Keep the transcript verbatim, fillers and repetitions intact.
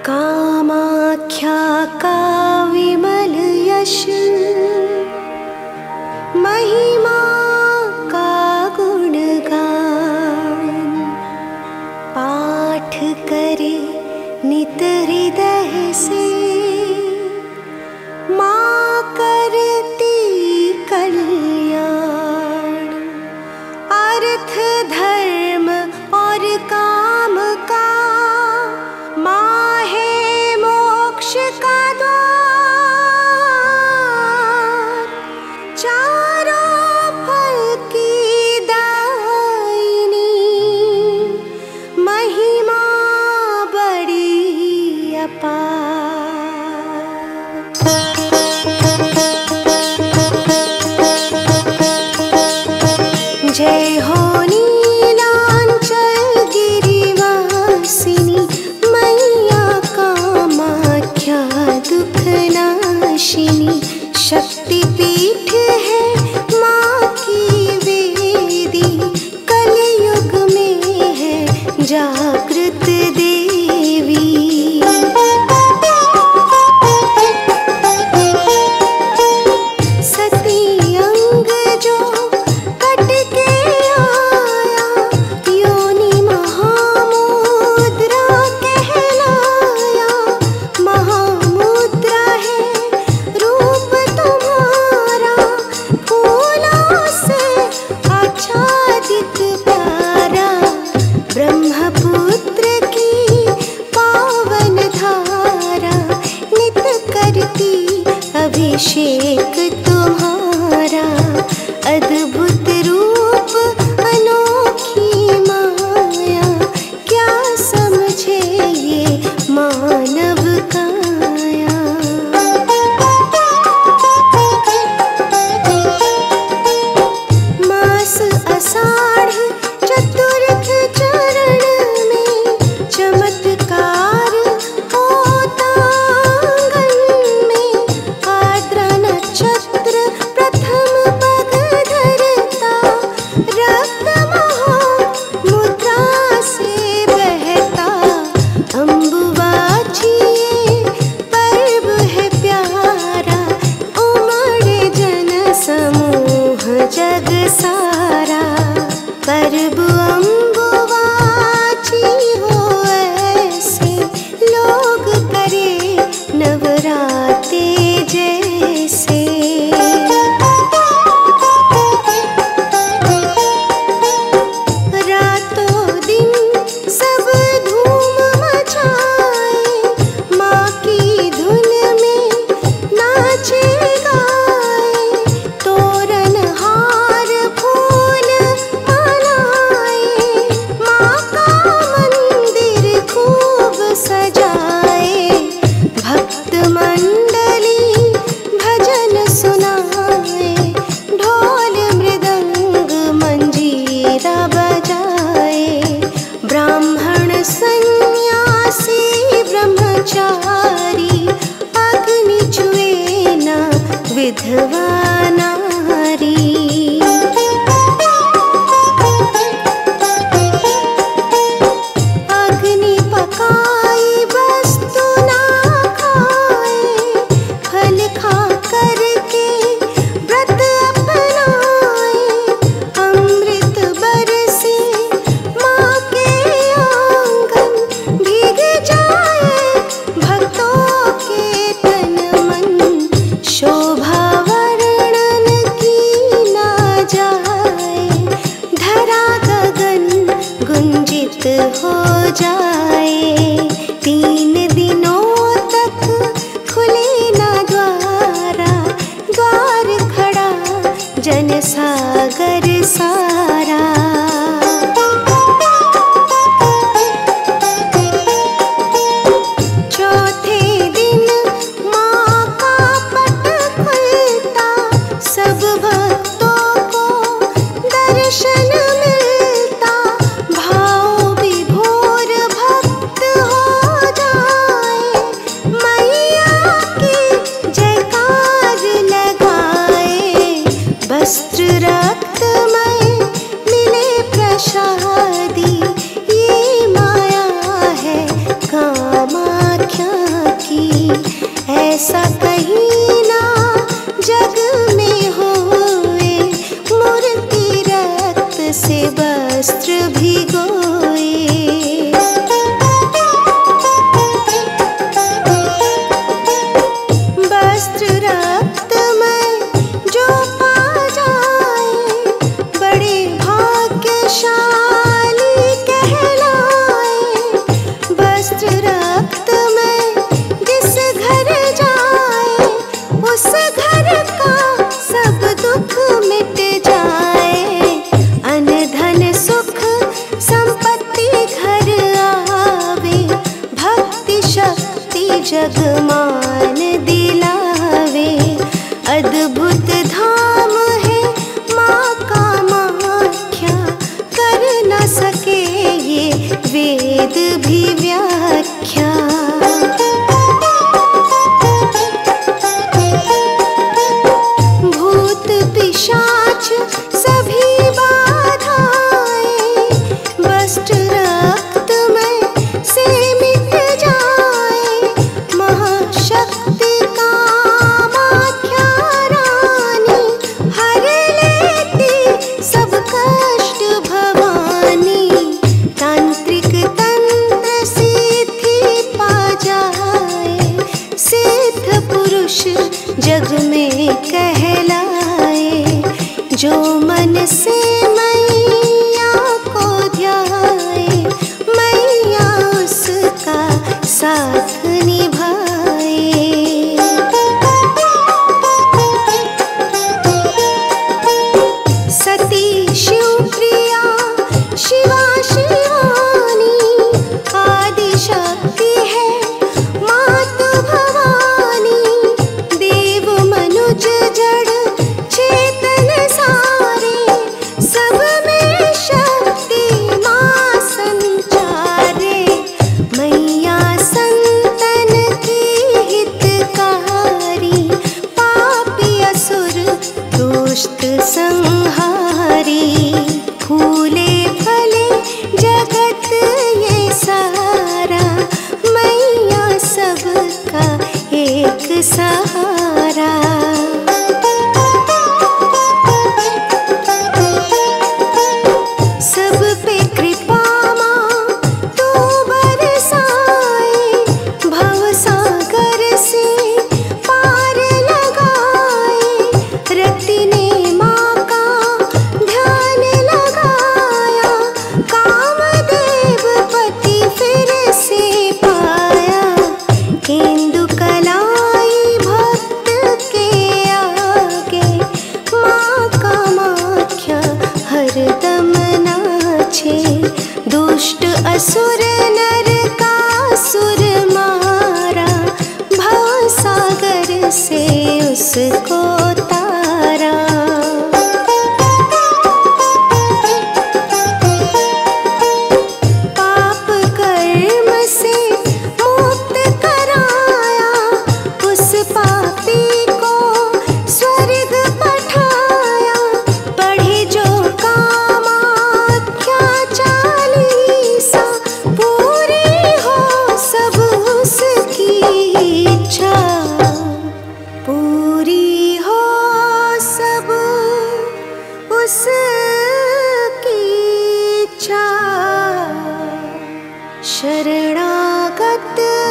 कामाख्या का विमल यश, महिमा का गुणगान, पाठ करे नित हृदय से, माँ करती कल्याण। अर्थ धर्म और काम का माँ है मोक्ष का द्वार। चारों फल की दायिनी, महिमा बड़ी अपार। जय हो नीलांचल गिरिवासिनी, मैया कामाख्या दुख नाशिनी। शक्तिपीठ है माँ की वेदी, कलयुग में है जागृत देवी। सती अंग जो कट के आया, योनि महामुद्रा कहलाया। महामुद्रा है रूप तुम्हारा, फूलों से आच्छादित प्यारा। ब्रह्मपुत्र की पावन धारा, नित करती अभिषेक तुम्हारा। अद्भुत रूप अनोखी माया, क्या समझे ये मानव काया। मास आषाढ़ चतुर्थ चरण में, चमत्कार होता आंगन में। आद्रा नक्षत्र प्रथम पग धरता, रक्त महामुद्रा से बहता। अम्बुवाची पर्व है प्यारा, उमड़े जन समूह जग सारा। पर्व अम्बुवाची हो ऐसे, लोग करे नवराते जैसे। रातों दिन सब धूम मचाए, माँ की धुन में नाचे गाए। तोरण हार फूल मालाए, माँ का मंदिर खूब सजाए। भक्त मंडली भजन सुनाए, ढोल मृदंग मंजीरा बजाए। ब्राह्मण सन्यासी ब्रह्मचारी, अग्नि छुए ना विधवा नारी। अग्नि पकाई वस्तु ना खाए, फल खा करके व्रत अपनाए। अमृत बरसे माँ के आंगन, भीग जाए भक्तों के तन मन। शोभा वर्णन की ना जाए, धरा गगन गुंजित हो जाए। तीन दिनों तक खुले ना द्वारा, द्वार खड़ा जन सागर सारा। चौथे दिन माँ का पट खुलता, सब भक्तों को दर्शन मिलता। भाव विभोर भक्त हो जाए, ऐसा कहीं ना जग में होए, मूर्ति रक्त से वस्त्र भिगोए। वस्त्र रक्त में जो पा जाए, बड़े भाग्यशाली कहलाए। वस्त्र रक्त में जिस घर जाए, उस घर का सब दुख मिट जाए। अन्न धन सुख संपत्ति घर आवे, भक्ति शक्ति जगमान दिलावे। अद्भुत धाम है माँ कामाख्या, कर न सके ये वेद भी व्याख्या। भूत पिशाच सभी बाधाएं, वस्त्र रक्त में से मिट जाए। महाशक्ति कामाख्या रानी, हर लेती सब कष्ट भवानी। तांत्रिक तंत्र सिद्धि पा जाए, सिद्ध पुरुष जग में कहलाए। जो मन से मैया को ध्याए, मैया उसका साथ निभाए। सती शिवप्रिया शिवा शिवानी, आदि शक्ति है मातु भवानी। देव मनुज जड़ चेतन सारे, सब में शक्ति माँ संचारे। मैया संतन की हितकारी, पापी असुर दुष्ट संहारी। फूले फले जगत ये सारा, मैया सबका एक सहारा। सब पे कृपा माँ तू बरसाए, भव सागर से पार लगाए। रति ने माँ का ध्यान लगाया, कामदेव पति फिर से पाया। केंदु कलाई भक्त के आगे, माँ कामाख्या हरदम नाचे। दुष्ट असुर नर का सुर मारा, भव सागर से उसको तारा। पाप कर्म से मुक्त कराया, उस पापी को स्वर्ग पठाया। पढ़े जो कामाख्या चालीसा, पूरी हो सब उसकी इच्छा। पूरी हो सब उसकी इच्छा। शरणागत